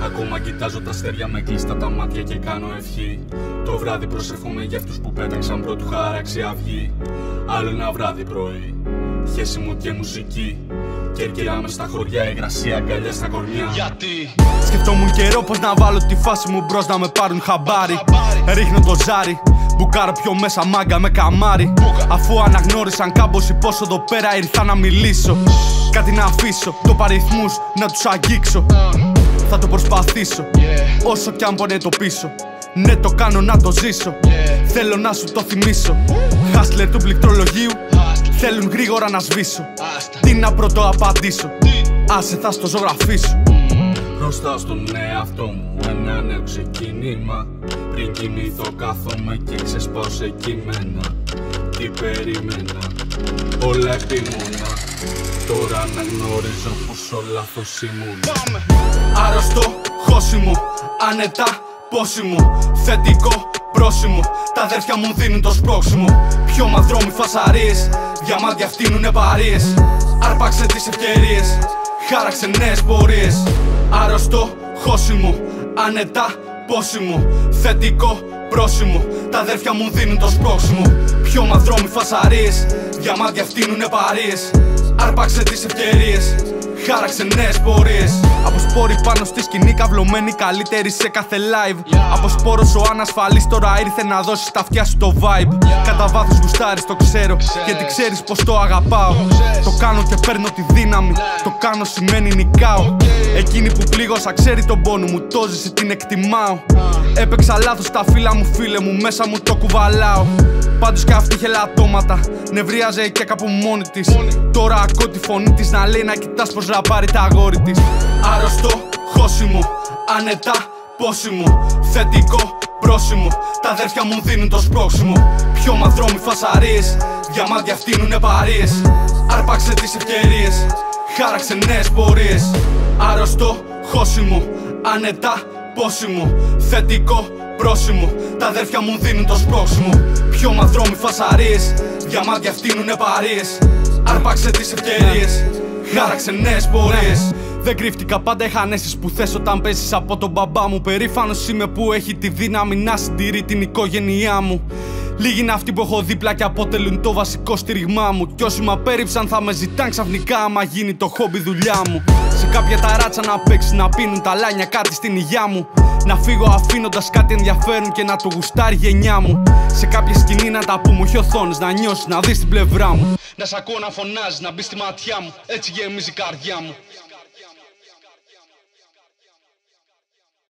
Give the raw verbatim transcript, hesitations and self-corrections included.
Ακόμα κοιτάζω τα αστέρια με κλειστά τα μάτια και κάνω ευχή. Το βράδυ προσεύχομαι για αυτούς που πέταξαν πρώτου χάραξη αυγή. Άλλο ένα βράδυ πρωί, χέσιμο και μουσική. Κέρκυρα μες στα χωριά, υγρασία, αγκαλιά στα κορμιά. Γιατί σκεφτόμουν καιρό πως να βάλω τη φάση μου μπρος να με πάρουν χαμπάρι. Ρίχνω το ζάρι, μπουκάρω πιο μέσα μάγκα με καμάρι. Αφού αναγνώρισαν κάμπος πόσο εδώ πέρα ήρθα να μιλήσω. Κάτι να αφήσω, το παριθμούς να τους αγγίξω. Θα το προσπαθήσω, όσο κι αν πονέ το πίσω. Ναι, το κάνω να το ζήσω, θέλω να σου το θυμίσω. Χάσλερ του πληκτρολογίου, θέλουν γρήγορα να σβήσω. Τι να πρώτο απαντήσω, άσε θα στο ζωγραφίσω. Μπροστά στον εαυτό μου ένα νέο ξεκίνημα. Πριν κοιμηθώ κάθομαι και ξεσπάω σε κείμενα. Τι περίμενα, όλα επίμονα. Τώρα αναγνωρίζω πως ο λάθος ήμουν. Άρρωστο, χώσιμο, άνετα, πόσιμο. Θετικό, πρόσημο. Τα αδέρφια μου δίνουν το σπρώξιμο. Πιο μαδρόμοι φασαρίες, διαμάντια φτύνουνε παρείες. Άρπαξε τις ευκαιρίες, χάραξε νέες πορείες. Άρρωστο, χώσιμο, άνετα, πόσιμο. Θετικό, πρόσημο. Τα αδέρφια μου δίνουν το σπρώξιμο. Πιο μαδρόμοι φασαρίες, διαμάντια φτύνουνε παρείες. Άρπαξε τις ευκαιρίες, χάραξε νέες πορείες. Από σπόροι πάνω στη σκηνή, καυλωμένη καλύτερη σε κάθε live. Yeah. Από σπόρος ο ανασφαλής τώρα ήρθε να δώσει στα αυτιά σου το vibe. Yeah. Κατά βάθος γουστάρεις, το ξέρω, ξέρεις. Γιατί ξέρεις πως το αγαπάω. Το, το κάνω και παίρνω τη δύναμη. Yeah. Το κάνω σημαίνει νικάω. Okay. Εκείνη που πλήγωσα ξέρει τον πόνο μου, το ζήσει την εκτιμάω. Yeah. Έπαιξα λάθος τα φύλλα μου, φίλε μου, μέσα μου το κουβαλάω. Πάντως κι αυτή είχε λατώματα, νευρίαζε και κάπου μόνη της. Τώρα ακούω τη φωνή της να λέει να κοιτάς πως ραπάρει τα αγόρι της. Άρρωστο, χώσιμο, άνετα, πόσιμο. Θετικό, πρόσημο. Τα αδέρφια μου δίνουν το σπρώξιμο. Πιο μαδρόμοι φασαρίες, διαμάντια φτύνουνε παρείες. Άρπαξε τις ευκαιρίες, χάραξε νέες πορείες. Άρρωστο, χώσιμο, άνετα, πόσιμο. Θετικό, πρόσημο. Τα αδέρφια μου δίνουν το σπρώξιμο. Πιο μαδρόμοι φασαρίες, διαμάντια φτύνουνε παρείες. Άρπαξε τις ευκαιρίες, χάραξε νέες πορείες. Δεν κρύφτηκα, πάντα είχα ανέσεις που θες όταν παίζεις από τον μπαμπά μου. Περήφανος είμαι που έχει τη δύναμη να συντηρεί την οικογένειά μου. Λίγοι είναι αυτοί που έχω δίπλα και αποτελούν το βασικό στήριγμά μου. Κι όσοι μ' απέρριψαν θα με ζητάν ξαφνικά άμα γίνει το χόμπι δουλειά μου. Σε κάποια ταράτσα να παίξει, να πίνουν τα λάνια κάτι στην υγειά μου. Να φύγω αφήνοντας κάτι ενδιαφέρον και να το γουστάρει η γενιά μου. Σε κάποια σκηνή να τα πούμε, όχι οθόνες, να νιώσεις, να δεις την πλευρά μου. να σ' ακούω να φωνάζεις, να μπει στη ματιά μου, έτσι γεμίζει η καρδιά μου.